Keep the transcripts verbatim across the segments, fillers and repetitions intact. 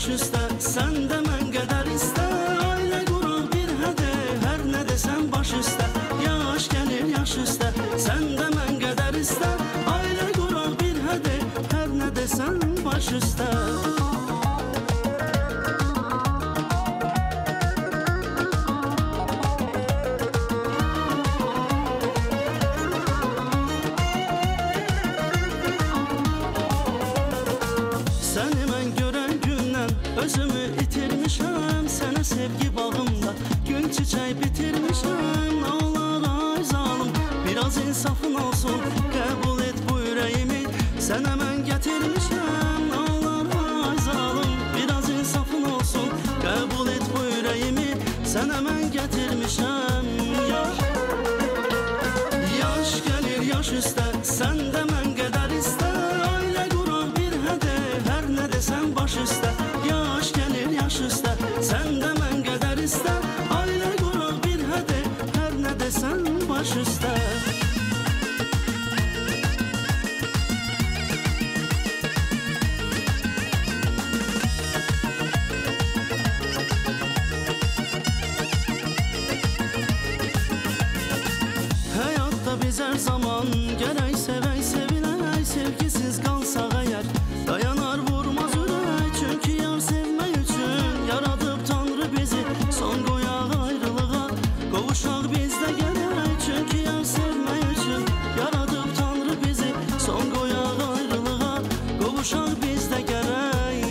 yaş üstə, sən də mən qədər istə. Ailə quraq bir hədə, hər nə desən baş üstə. Yaş gəlir yaş üstə, sən də mən qədər istə. Ailə quraq bir hədə, hər nə desən baş üstə. Səni mən görən gündən özümü itirmişəm. Sənə sevgi bağımda gül çiçək bitirmişəm. Nə olar ay zalım, biraz insafın olsun, qəbul et bu ürəyimi, sənə mən gətirmişəm. Nə olar ay zalım, biraz insafın olsun, qəbul et bu ürəyimi, sənə mən gətirmişəm. Yaş, yaş gəlir yaş üstə, sən də mən qədər istə. Ailə quraq bir hədə, hər nə desən baş üstə. Yaş gəlir yaş üstə, sən də mən qədər istə. Ailə quraq bir hədə, hər nə desən baş üstə. Həyatda biz hər zaman gərək sevək, sevilək. Sevgisiz qalsaq əgər dayanar vurmaz ürək. Çünki yar sevmək üçün yaradıb Tanrı bizi. Son qoyaq ayrılığa, qovuşaq bizdə gərək. Çünki yar sevmək üçün yaradıb Tanrı bizi. Son qoyaq ayrılığa, qovuşaq bizdə gərək.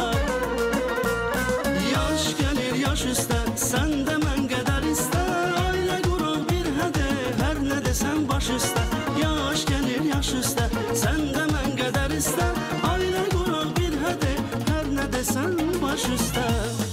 Yaş gəlir yaş üstə, sən də mən qədər istə. Ailə quraq bir hədə, hər nə desən baş üstə. Yaş gəlir yaş üstə, sən də mən qədər istə. Ailə quraq bir hədə, hər nə desən baş üstə.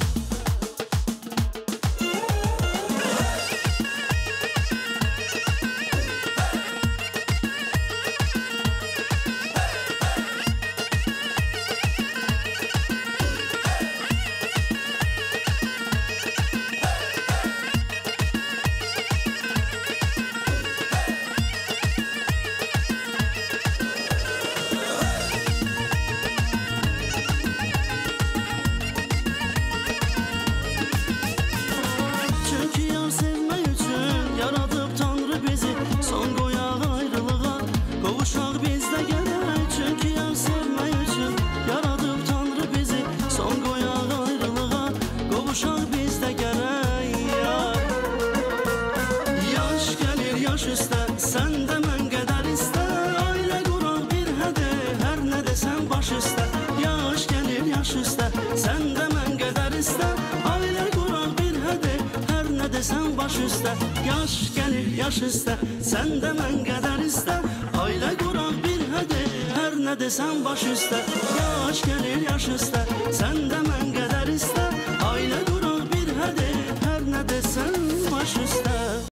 Çünki yar sevmək üçün yaradıb Tanrı bizi. Son qoyaq ayrılığa, qovuşaq bizdə gərək. Çünki yar sevmək üçün yaradıb Tanrı bizi. Son qoyaq ayrılığa, qovuşaq bizdə gərək. Yaş gəlir yaş üstə, sən də mən qədər istə. Ailə quraq bir hədə, hər nə desən baş üstə. Yaş gəlir yaş üstə, sən də mən qədər istə. Ailə quraq bir hədə, hər nə desən baş üstə. Yaş gəlir yaş üstə, sən də mən qədər istə. Ailə quraq bir hədə, hər nə desən baş üstə. Yaş gəlir yaş üstə,